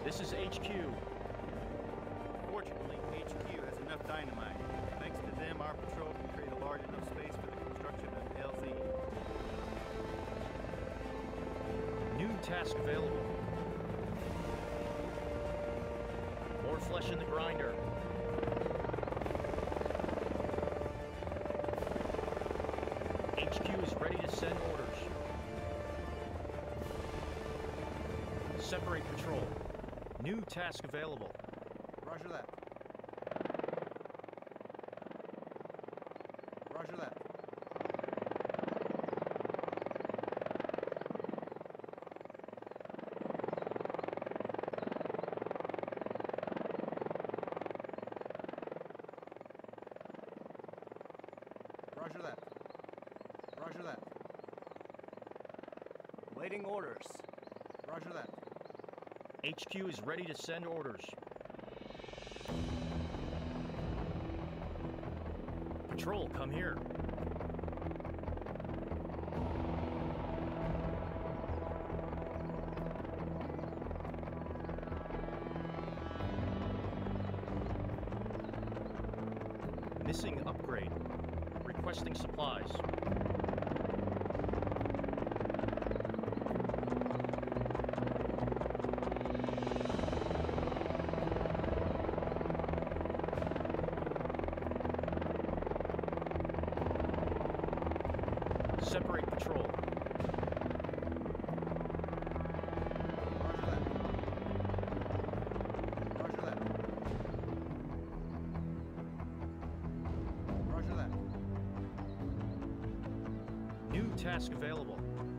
This is HQ. Fortunately, HQ has enough dynamite. Thanks to them, our patrol can create a large enough space for the construction of LZ. New task available. More flesh in the grinder. HQ is ready to send orders. Separate patrol. New task available. Roger that. Roger that. Roger that. Roger that. Waiting orders. Roger that. HQ is ready to send orders. Patrol, come here. Missing upgrade. Requesting supplies. Separate patrol. Roger that. Roger that. Roger that. New task available.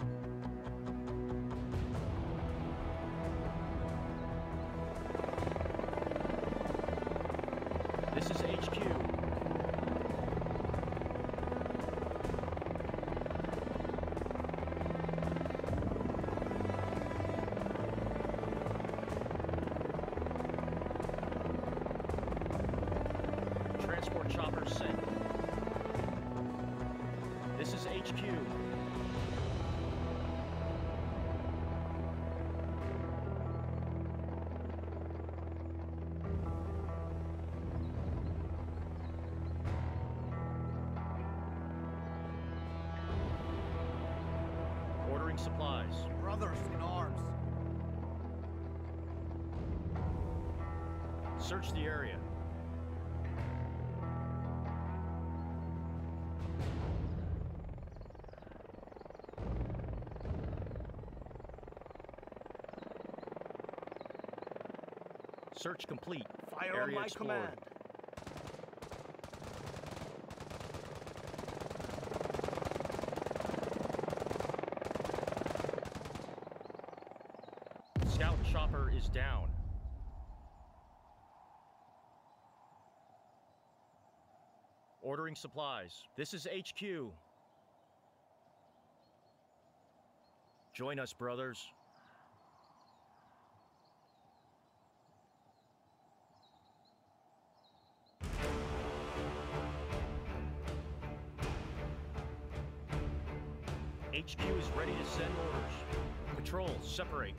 This is HQ. Transport chopper sent. This is HQ. Ordering supplies. Brothers in arms. Search the area. Search complete. Fire Area on my explored. command. Scout chopper is down. Ordering supplies. This is HQ. Join us, brothers. HQ is ready to send orders. Patrol, separate.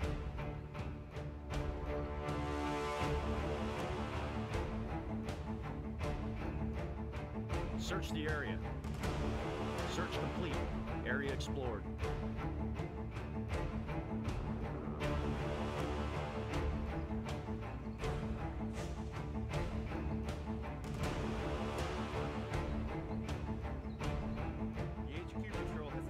Search the area. Search complete. Area explored. The HQ patrol has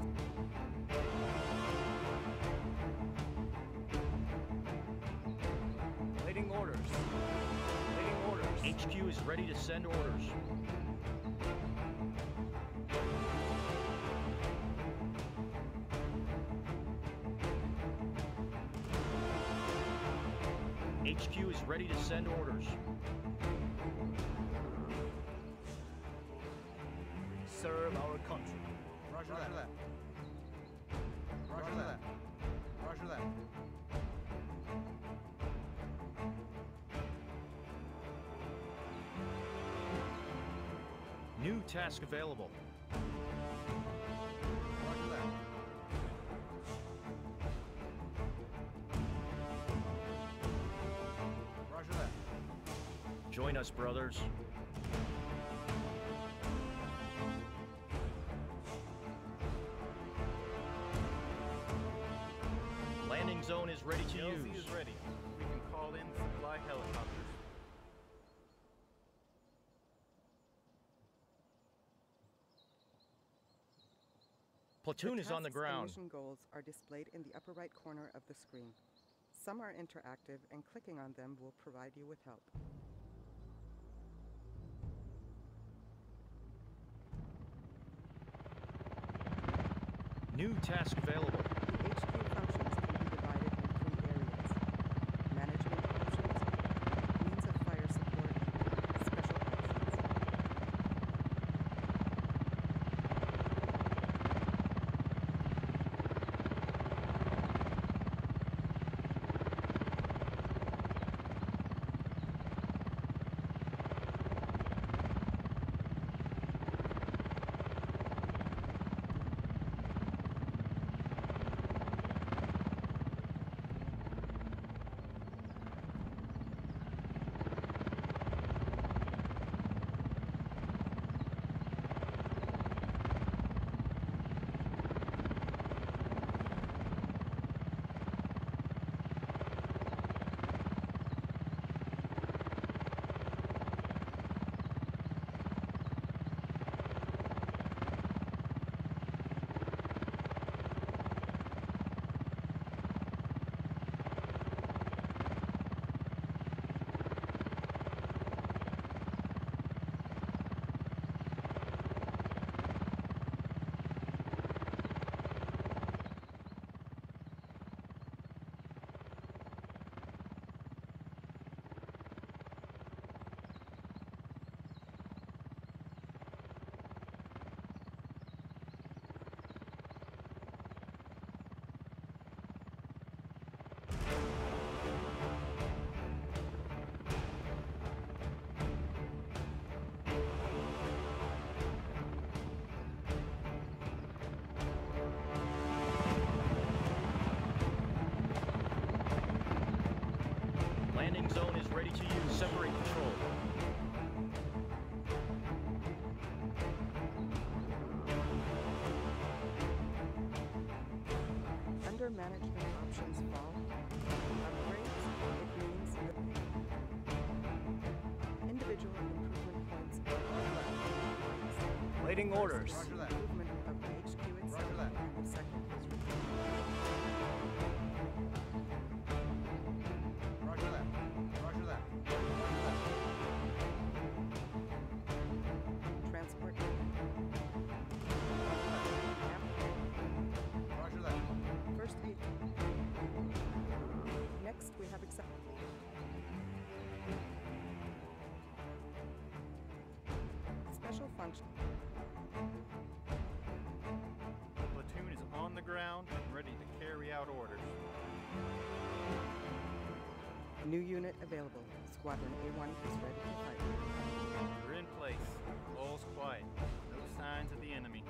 Waiting orders. Waiting orders. HQ is ready to send orders. HQ is ready to send orders. Serve our country. Roger that. Roger that. Roger that. New task available. Roger that. Join us, brothers. Landing zone is ready to LZ use. is ready. We can call in supply helicopters. Platoon is on the tasks and ground. mission goals are displayed in the upper right corner of the screen. Some are interactive, and clicking on them will provide you with help. New task available. The HQ functions can be divided in 3 areas: management options, means of fire support, special actions. Landing zone is ready to use. Separate patrol. Under management options fall upgrades. It means that individual improvement points are allowed. Waiting orders. Roger that. Improvement of the HQ itself, Roger that. and the second is Roger that. Roger that. transport. Roger that. First aid. Next, we have accept. Special function. The platoon is on the ground and ready to carry out orders. New unit available. Squadron A1 is ready to fight. We're in place. All's quiet. No signs of the enemy.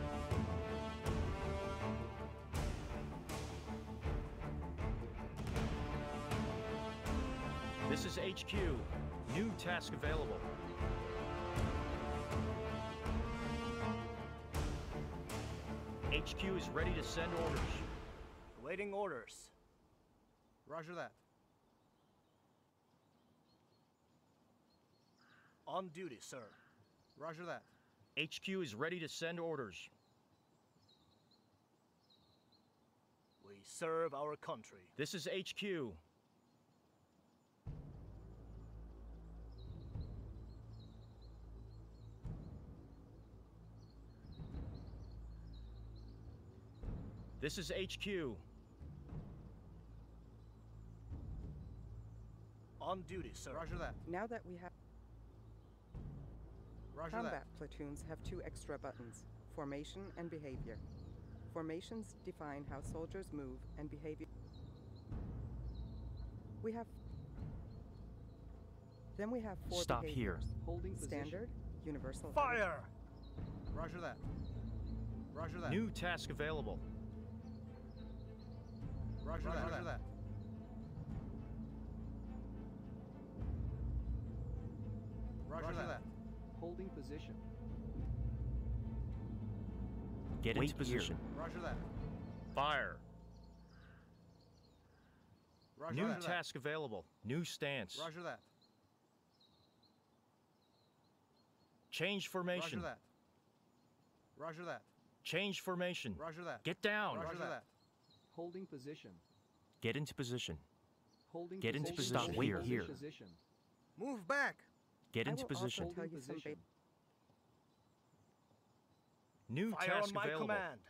This is HQ. New task available. HQ is ready to send orders. Waiting orders. Roger that. On duty, sir. Roger that. HQ is ready to send orders. We serve our country. This is HQ. This is HQ. On duty, sir. Roger that. Now that we have Roger combat that. platoons have 2 extra buttons: formation and behavior. Formations define how soldiers move, and behavior. Then we have 4 Stop here. behaviors. Standard, universal. Fire! Roger that. Roger that. New task available. Roger that. Roger that. Roger that. Holding position. Get into position. Roger that. Fire. Roger New that. task available. New stance. Roger that. Change formation. Roger that. Roger that. Change formation. Roger that. Get down. Roger that. Holding position. Get into position. Holding Get into position. position. Wait here. Position. Move back. Get I into will also position. tell you Holding some position. New Fire task on my available. command.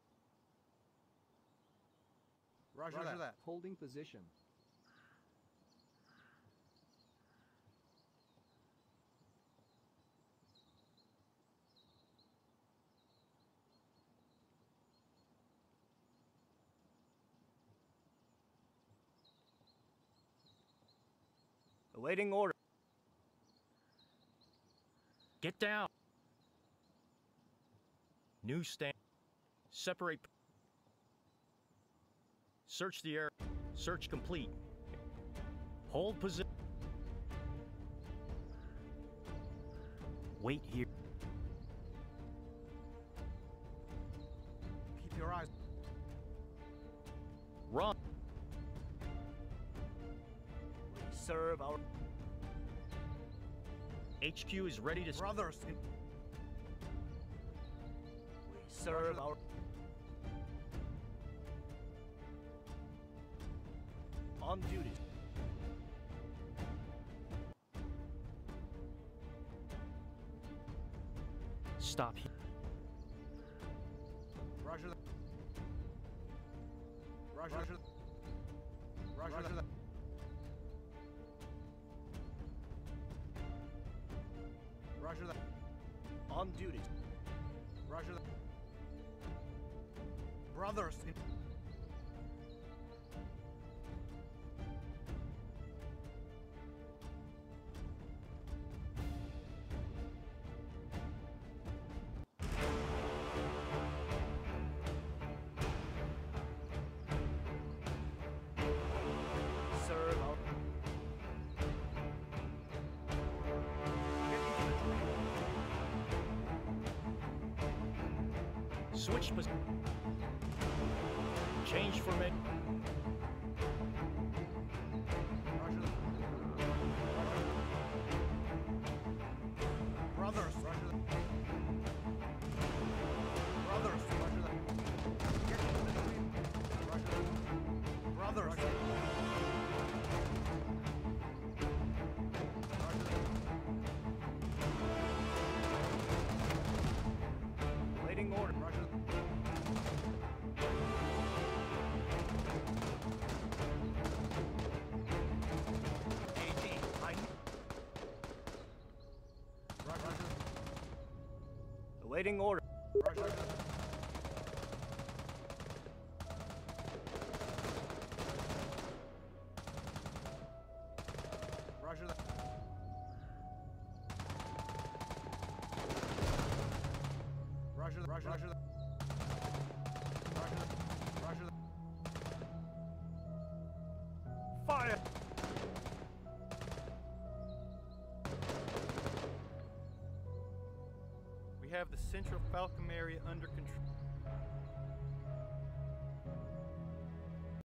Roger that. Holding position. Awaiting order. Get down. New stand. Separate. Search the area. Search complete. Hold position. Wait here. Keep your eyes. Run. We serve our... HQ is ready to... Brothers. We serve our... On duty. Stop here. Roger that. Roger that. Roger that. Roger that. On duty. Roger that. Brothers. Serve our... Switch position. Change formation. Roger that. Brothers. Roger that. Brothers. Roger that. Get in between. Roger that. Brothers. Roger that. Awaiting order. Roger that. AD. I... Roger that. Awaiting order. Roger that. Roger that. Roger that. Roger that. Roger that. Roger that. Fire! We have the central Falcom area under control.